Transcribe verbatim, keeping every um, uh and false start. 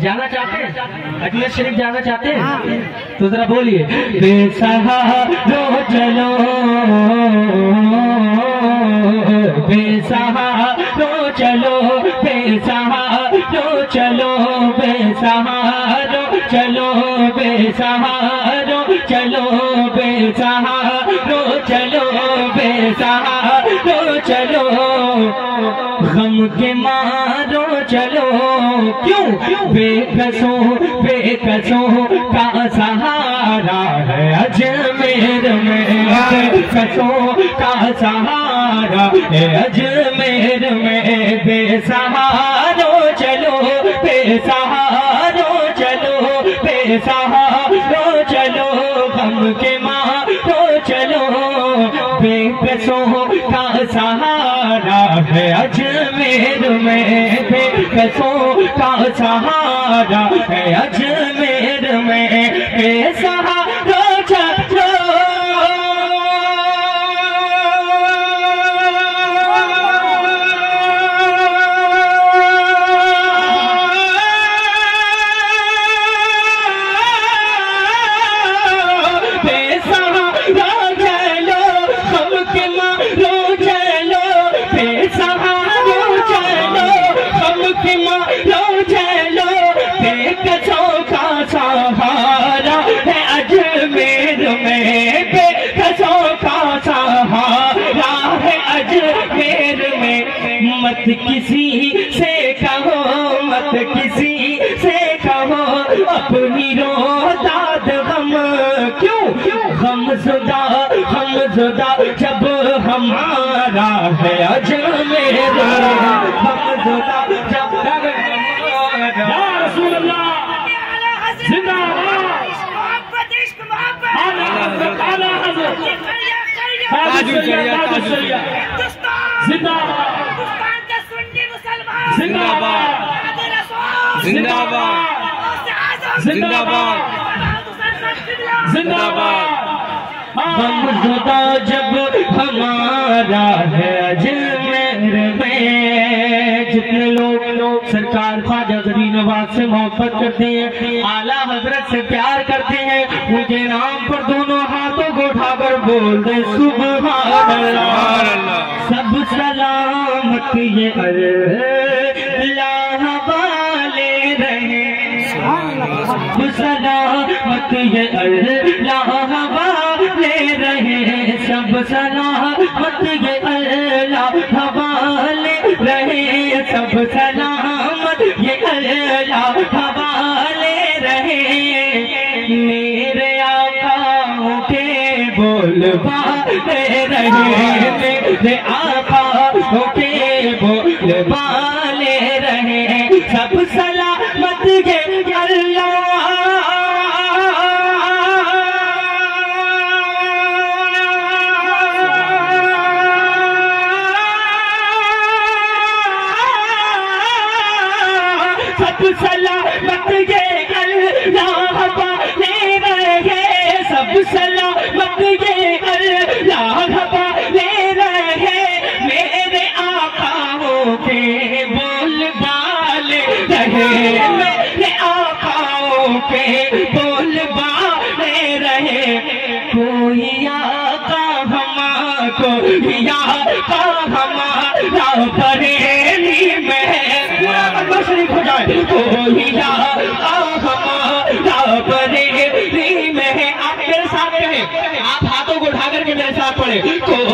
जाना चाहते हैं, अजमेर शरीफ जाना चाहते हैं? तो जरा बोलिए, बेसहारो चलो, बेसहारो चलो, बेसहारो चलो, बेसहारो चलो, बेसहारो चलो, बेसहारो चलो, बेसहारो चलो, गम के मारो चलो, क्यों? बेकसों बेकसों का सहारा है अजमेर में, बेकसों का सहारा है अजमेर में, बेसहारो चलो, बेसहारो चलो, बेसहारो चलो, गम के मारो चलो, बेकसों का सहारा है अजमेर में, बेकसों का सहारा है अजमेर में, बेसहारा चलो, मत किसी से कहो, मत किसी से कहो अपनी रो दाद गम, क्यों? हम जुदा हम जुदा जब हमारा है अजमेर, हम जुदा जब हमारा। या रसूल अल्लाह जिंदाबाद, आला हज़रत, आला हज़रत, जिंदाबाद जिंदाबाद जिंदाबाद जिंदाबाद जिंदाबाद। हम जुदा जब हमारा है अजमेर में, जितने लोग लोग सरकार ख्वाजा गरीब नवाज से मोहब्बत करते हैं, आला हजरत से प्यार करते हैं, उनके नाम पर दोनों हाथों को उठाकर बोल दे सुभान अल्लाह। सब सलामत ये अल्लाह वाले रहे, सब सलामत ये अल्लाह वाले रहे, सब सलामत ये अल्लाह वाले रहे, सब सलामत ये अल्लाह वाले रहे, मेरे आकाओं के बोल बाले रहे, मेरे आकाओं के बोल बाले रहे, सब सलामत ये अल्लाह, सब सलामत ये अल्लाह वाले रहे, सब सलामत ये अल्लाह वाले रहे, मेरे आकाओं के बोल बाले रहे, मेरे आकाओं के बोल बाले रहे, कोई आका हमको, आका हमारा बरेली में शरीफ हो जाए, कोई आका हमारा बरेली में। आप मेरे साथ कहें, आप हाथों को उठा करके मेरे साथ पढ़े,